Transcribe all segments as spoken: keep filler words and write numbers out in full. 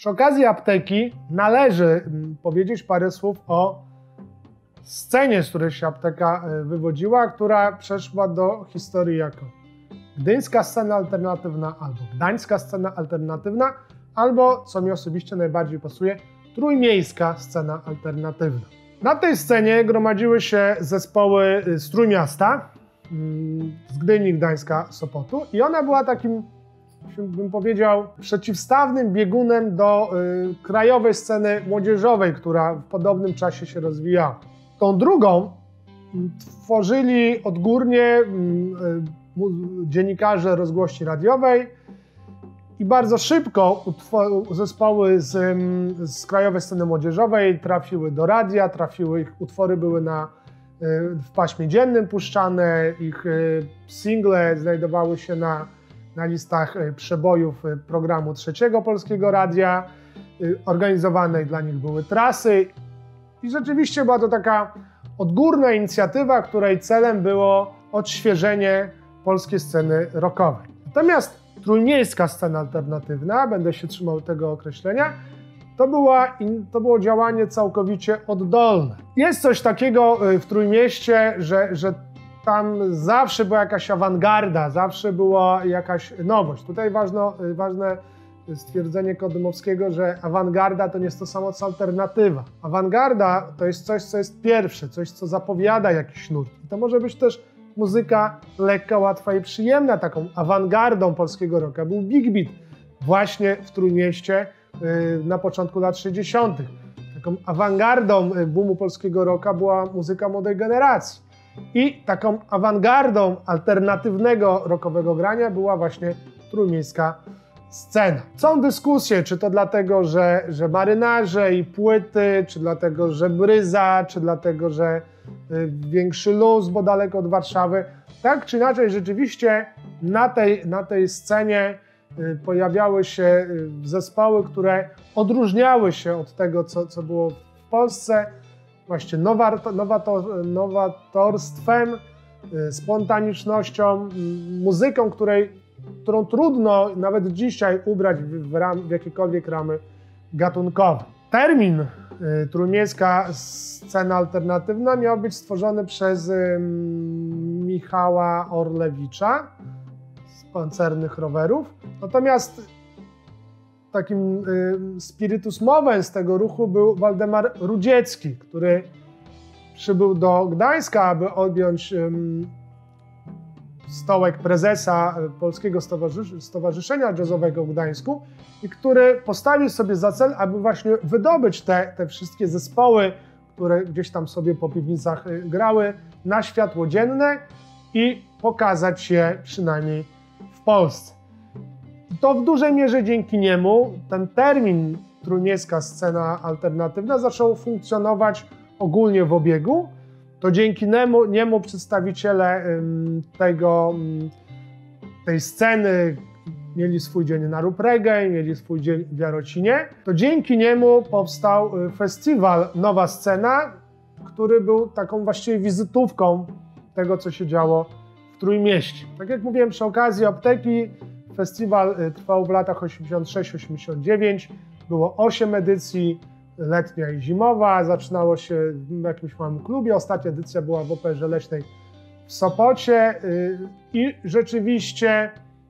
Przy okazji apteki należy powiedzieć parę słów o scenie, z której się apteka wywodziła, która przeszła do historii jako gdyńska scena alternatywna, albo gdańska scena alternatywna, albo, co mi osobiście najbardziej pasuje, trójmiejska scena alternatywna. Na tej scenie gromadziły się zespoły z Trójmiasta, z Gdyni, Gdańska, Sopotu i ona była takim, bym powiedział, przeciwstawnym biegunem do y, krajowej sceny młodzieżowej, która w podobnym czasie się rozwijała. Tą drugą tworzyli odgórnie y, y, dziennikarze rozgłośni radiowej i bardzo szybko zespoły z, y, z krajowej sceny młodzieżowej trafiły do radia, trafiły, ich utwory były na, y, w paśmie dziennym puszczane, ich y, single znajdowały się na na listach przebojów programu Trzeciego Polskiego Radia, organizowane dla nich były trasy i rzeczywiście była to taka odgórna inicjatywa, której celem było odświeżenie polskiej sceny rockowej. Natomiast trójmiejska scena alternatywna, będę się trzymał tego określenia, to, była, to było działanie całkowicie oddolne. Jest coś takiego w Trójmieście, że, że tam zawsze była jakaś awangarda, zawsze była jakaś nowość. Tutaj ważno, ważne stwierdzenie Kodymowskiego, że awangarda to nie jest to samo co alternatywa. Awangarda to jest coś, co jest pierwsze, coś, co zapowiada jakiś nurt. I to może być też muzyka lekka, łatwa i przyjemna. Taką awangardą polskiego rocka był Big Beat właśnie w Trójmieście na początku lat sześćdziesiątych. Taką awangardą boomu polskiego rocka była muzyka młodej generacji. I taką awangardą alternatywnego rockowego grania była właśnie trójmiejska scena. Są dyskusje, czy to dlatego, że, że marynarze i płyty, czy dlatego, że bryza, czy dlatego, że y, większy luz, bo daleko od Warszawy. Tak czy inaczej, rzeczywiście na tej, na tej scenie y, pojawiały się y, zespoły, które odróżniały się od tego, co, co było w Polsce. Właśnie nowatorstwem, spontanicznością, muzyką, której, którą trudno nawet dzisiaj ubrać w, ram, w jakiekolwiek ramy gatunkowe. Termin y, trójmiejska scena alternatywna miał być stworzony przez y, Michała Orlewicza z Pancernych Rowerów. Natomiast takim y, spiritus movens tego ruchu był Waldemar Rudziecki, który przybył do Gdańska, aby odjąć y, stołek prezesa Polskiego Stowarzysz Stowarzyszenia Jazzowego w Gdańsku i który postawił sobie za cel, aby właśnie wydobyć te, te wszystkie zespoły, które gdzieś tam sobie po piwnicach y, grały, na światło dzienne i pokazać je przynajmniej w Polsce. To w dużej mierze dzięki niemu ten termin trójmiejska scena alternatywna zaczął funkcjonować ogólnie w obiegu. To dzięki niemu, niemu przedstawiciele tego, tej sceny mieli swój dzień na Rób Reggae, mieli swój dzień w Jarocinie. To dzięki niemu powstał festiwal Nowa Scena, który był taką właściwie wizytówką tego, co się działo w Trójmieście. Tak jak mówiłem, przy okazji apteki festiwal trwał w latach osiemdziesiąt sześć osiemdziesiąt dziewięć, było osiem edycji, letnia i zimowa, zaczynało się w jakimś małym klubie, ostatnia edycja była w Operze Leśnej w Sopocie i rzeczywiście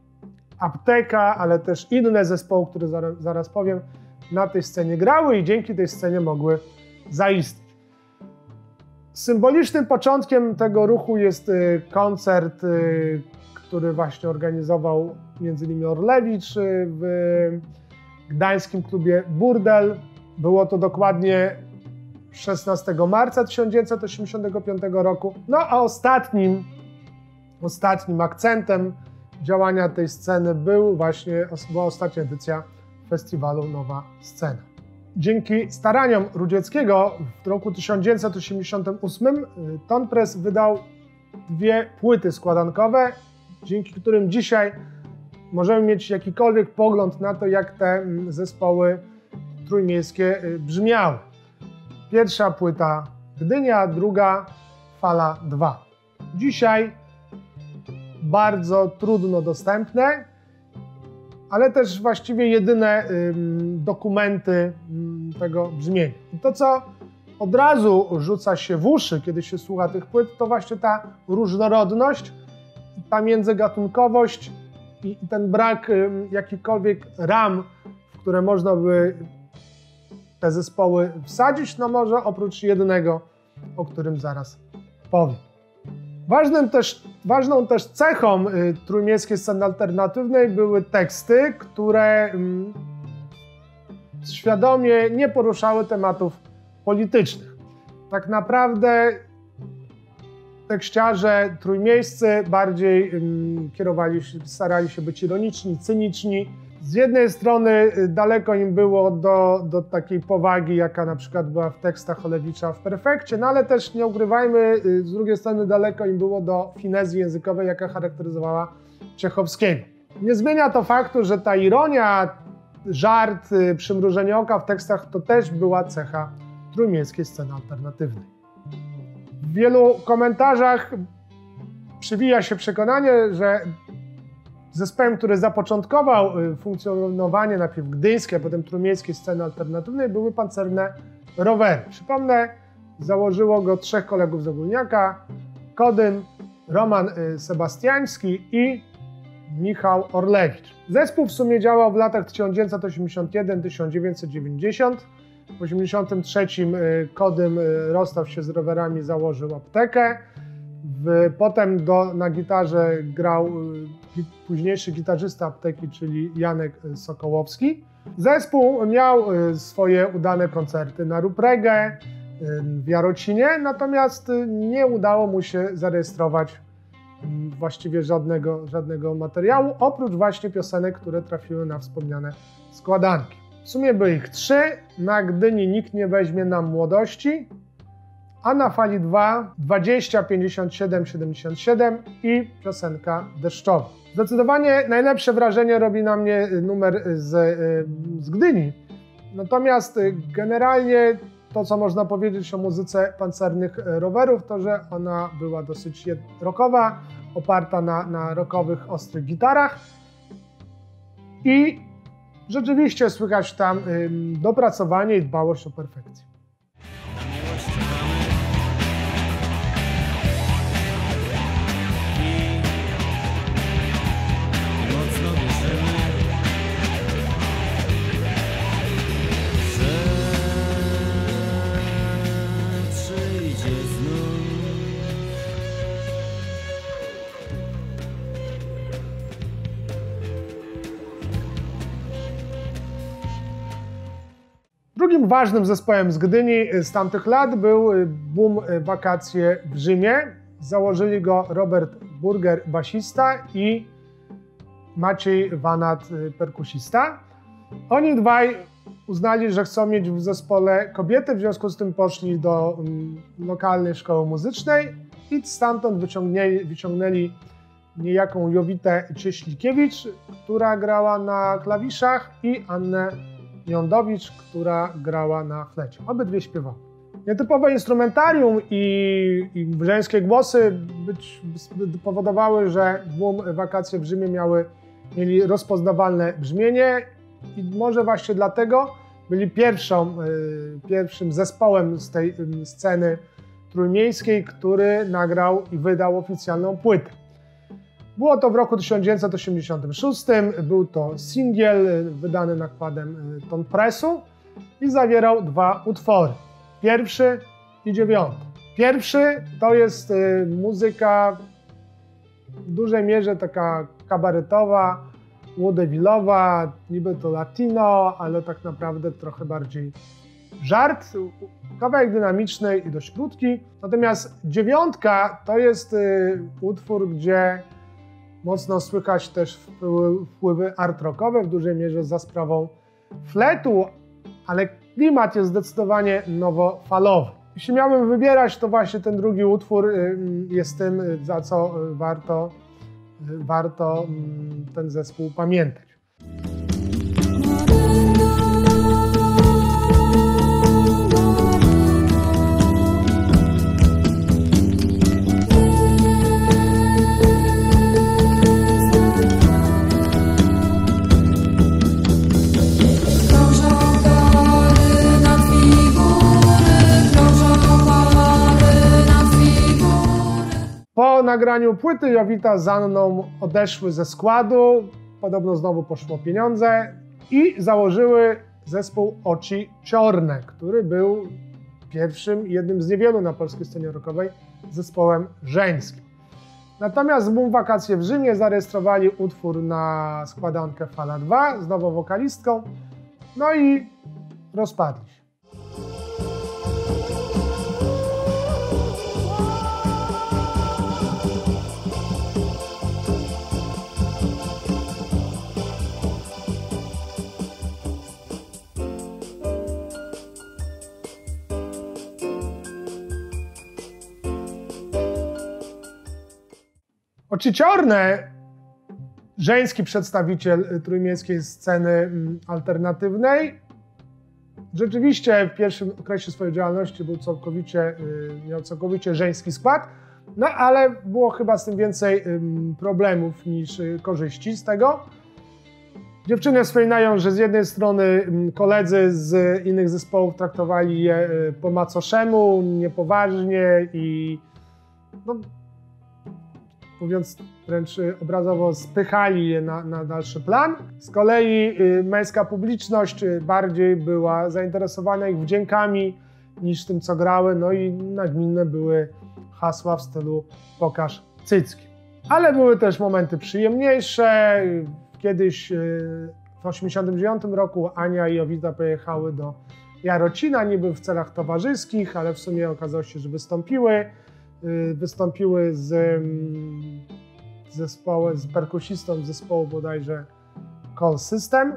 apteka, ale też inne zespoły, które zaraz, zaraz powiem, na tej scenie grały i dzięki tej scenie mogły zaistnieć. Symbolicznym początkiem tego ruchu jest koncert, który właśnie organizował między innymi Orlewicz w gdańskim klubie Burdel. Było to dokładnie szesnastego marca tysiąc dziewięćset osiemdziesiątego piątego roku. No a ostatnim, ostatnim akcentem działania tej sceny był właśnie, była ostatnia edycja festiwalu Nowa Scena. Dzięki staraniom Rudzieckiego w roku tysiąc dziewięćset osiemdziesiątym ósmym Ton Press wydał dwie płyty składankowe, dzięki którym dzisiaj możemy mieć jakikolwiek pogląd na to, jak te zespoły trójmiejskie brzmiały. Pierwsza płyta Gdynia, druga Fala dwa. Dzisiaj bardzo trudno dostępne, ale też właściwie jedyne dokumenty tego brzmienia. I to, co od razu rzuca się w uszy, kiedy się słucha tych płyt, to właśnie ta różnorodność, ta międzygatunkowość i ten brak jakichkolwiek ram, w które można by te zespoły wsadzić, no może oprócz jednego, o którym zaraz powiem. Ważnym też, ważną też cechą y, trójmiejskiej sceny alternatywnej były teksty, które y, świadomie nie poruszały tematów politycznych. Tak naprawdę tekściarze trójmiejscy bardziej y, kierowali się, starali się być ironiczni, cyniczni. Z jednej strony daleko im było do, do takiej powagi, jaka na przykład była w tekstach Olewicza w Perfekcie, no ale też nie ukrywajmy, z drugiej strony daleko im było do finezji językowej, jaka charakteryzowała Ciechowskiego. Nie zmienia to faktu, że ta ironia, żart, przymrużenie oka w tekstach to też była cecha trójmiejskiej sceny alternatywnej. W wielu komentarzach przywija się przekonanie, że zespołem, który zapoczątkował funkcjonowanie najpierw gdyńskiej, a potem trójmiejskiej sceny alternatywnej, były pancerne rowery. Przypomnę, założyło go trzech kolegów z Ogólniaka: Kodyn, Roman Sebastiański i Michał Orlewicz. Zespół w sumie działał w latach tysiąc dziewięćset osiemdziesiąt jeden do tysiąc dziewięćset dziewięćdziesiątego. W tysiąc dziewięćset osiemdziesiątym trzecim Kodym rozstał się z rowerami, założył aptekę. W, potem do, na gitarze grał gi, późniejszy gitarzysta apteki, czyli Janek Sokołowski. Zespół miał swoje udane koncerty na Ruprege, w Jarocinie, natomiast nie udało mu się zarejestrować właściwie żadnego, żadnego materiału, oprócz właśnie piosenek, które trafiły na wspomniane składanki. W sumie były ich trzy: Na Gdyni nikt nie weźmie nam młodości, a na Fali dwa, dwadzieścia, pięćdziesiąt siedem, siedemdziesiąt siedem i piosenka deszczowa. Zdecydowanie najlepsze wrażenie robi na mnie numer z, z Gdyni. Natomiast generalnie to, co można powiedzieć o muzyce pancernych rowerów, to że ona była dosyć rockowa, oparta na, na rockowych, ostrych gitarach i rzeczywiście słychać tam dopracowanie i dbałość o perfekcję. Drugim ważnym zespołem z Gdyni z tamtych lat był Boom Wakacje w Rzymie. Założyli go Robert Burger, basista, i Maciej Wanat, perkusista. Oni dwaj uznali, że chcą mieć w zespole kobiety, w związku z tym poszli do lokalnej szkoły muzycznej i stamtąd wyciągnęli, wyciągnęli niejaką Jowitę Cieślikiewicz, która grała na klawiszach, i Annę Jądowicz, która grała na flecie. Obydwie śpiewały. Nietypowe instrumentarium i, i żeńskie głosy być, powodowały, że Boom Wakacje w Rzymie miały, mieli rozpoznawalne brzmienie i może właśnie dlatego byli pierwszą, y, pierwszym zespołem z tej y, sceny trójmiejskiej, który nagrał i wydał oficjalną płytę. Było to w roku tysiąc dziewięćset osiemdziesiątym szóstym, był to singiel wydany nakładem Ton Pressu i zawierał dwa utwory, pierwszy i dziewiąty. Pierwszy to jest muzyka w dużej mierze taka kabaretowa, łodewilowa, niby to latino, ale tak naprawdę trochę bardziej żart, kawałek dynamiczny i dość krótki. Natomiast dziewiątka to jest utwór, gdzie mocno słychać też wpływy art rockowe, w dużej mierze za sprawą fletu, ale klimat jest zdecydowanie nowofalowy. Jeśli miałbym wybierać, to właśnie ten drugi utwór jest tym, za co warto, warto ten zespół pamiętać. Po nagraniu płyty Jowita z Anną odeszły ze składu, podobno znowu poszło pieniądze i założyły zespół Oczy Ciorne, który był pierwszym i jednym z niewielu na polskiej scenie rockowej zespołem żeńskim. Natomiast Boom Wakacje w Rzymie zarejestrowali utwór na składankę Fala dwa z nową wokalistką, no i rozpadli się. Oczy Ciorne, żeński przedstawiciel trójmiejskiej sceny alternatywnej, rzeczywiście w pierwszym okresie swojej działalności był całkowicie, miał całkowicie żeński skład, no ale było chyba z tym więcej problemów niż korzyści z tego. Dziewczyny wspominają, że z jednej strony koledzy z innych zespołów traktowali je po macoszemu, niepoważnie i no, mówiąc wręcz obrazowo, spychali je na, na dalszy plan. Z kolei y, męska publiczność bardziej była zainteresowana ich wdziękami niż tym, co grały, no i nagminne były hasła w stylu pokaż cycki. Ale były też momenty przyjemniejsze. Kiedyś y, w osiemdziesiątym dziewiątym roku Ania i Jowita pojechały do Jarocina, niby w celach towarzyskich, ale w sumie okazało się, że wystąpiły. Wystąpiły z zespołem, z perkusistą zespołu bodajże Call System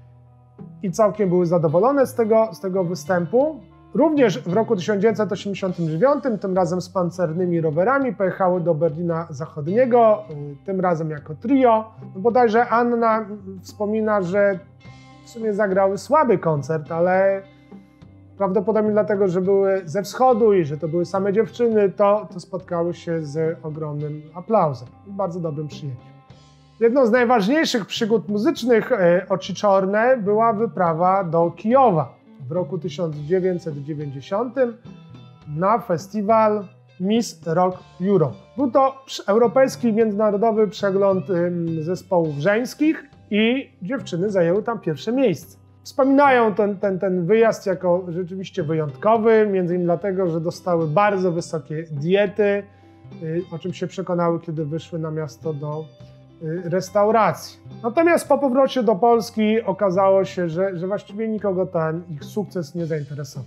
i całkiem były zadowolone z tego, z tego występu. Również w roku tysiąc dziewięćset osiemdziesiątym dziewiątym, tym razem z pancernymi rowerami, pojechały do Berlina Zachodniego, tym razem jako trio. No bodajże Anna wspomina, że w sumie zagrały słaby koncert, ale prawdopodobnie dlatego, że były ze wschodu i że to były same dziewczyny, to, to spotkały się z ogromnym aplauzem i bardzo dobrym przyjęciem. Jedną z najważniejszych przygód muzycznych e, Oczy Ciorne była wyprawa do Kijowa w roku tysiąc dziewięćset dziewięćdziesiątym na festiwal Miss Rock Europe. Był to europejski międzynarodowy przegląd e, zespołów żeńskich i dziewczyny zajęły tam pierwsze miejsce. Wspominają ten, ten, ten wyjazd jako rzeczywiście wyjątkowy, między innymi dlatego, że dostały bardzo wysokie diety, o czym się przekonały, kiedy wyszły na miasto do restauracji. Natomiast po powrocie do Polski okazało się, że, że właściwie nikogo ten ich sukces nie zainteresował.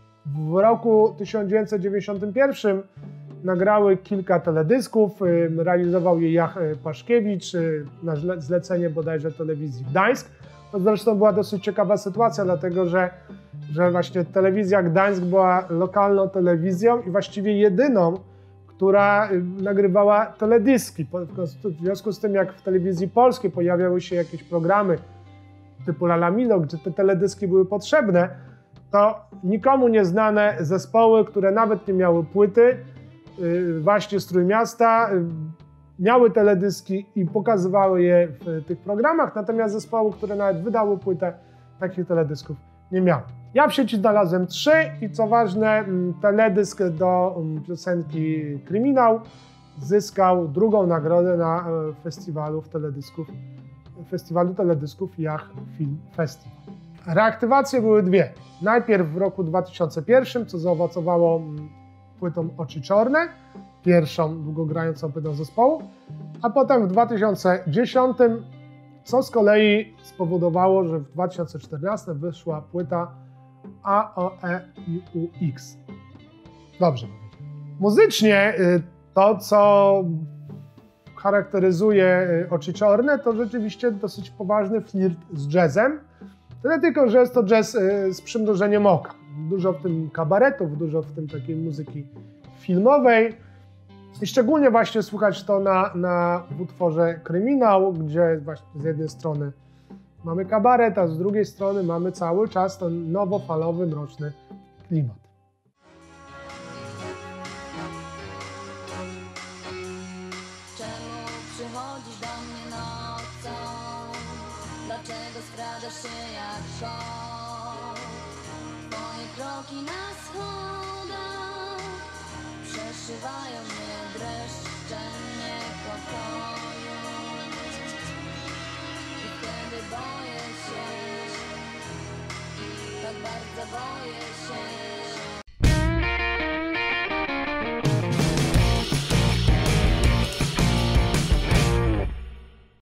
W roku tysiąc dziewięćset dziewięćdziesiątym pierwszym nagrały kilka teledysków, realizował je Jach Paszkiewicz na zlecenie bodajże telewizji Gdańsk. To zresztą była dosyć ciekawa sytuacja, dlatego że, że właśnie telewizja Gdańsk była lokalną telewizją i właściwie jedyną, która nagrywała teledyski. W związku z tym, jak w telewizji polskiej pojawiały się jakieś programy typu Lala Milo, gdzie te teledyski były potrzebne, to nikomu nieznane zespoły, które nawet nie miały płyty, właśnie z Trójmiasta, miały teledyski i pokazywały je w tych programach, natomiast zespoły, które nawet wydały płytę, takich teledysków nie miały. Ja w sieci znalazłem trzy i co ważne, teledysk do piosenki Kryminał zyskał drugą nagrodę na festiwalu teledysków, festiwalu teledysków Jach Film Festival. Reaktywacje były dwie. Najpierw w roku dwa tysiące pierwszym, co zaowocowało płytą Oczy Ciorne, pierwszą długogrającą płytą zespołu, a potem w dwa tysiące dziesiątym, co z kolei spowodowało, że w dwa tysiące czternastym wyszła płyta A O E I U X. Dobrze powiedziałem. Muzycznie to, co charakteryzuje Oczy Ciorne, to rzeczywiście dosyć poważny flirt z jazzem. Tyle tylko, że jest to jazz z przymrużeniem oka. Dużo w tym kabaretów, dużo w tym takiej muzyki filmowej. I szczególnie właśnie słuchać to na, na w utworze Kryminał, gdzie właśnie z jednej strony mamy kabaret, a z drugiej strony mamy cały czas ten nowofalowy, mroczny klimat. Czemu przychodzisz do mnie nocą? Dlaczego skradasz się jak szok? Twoje kroki na schodach przeszywają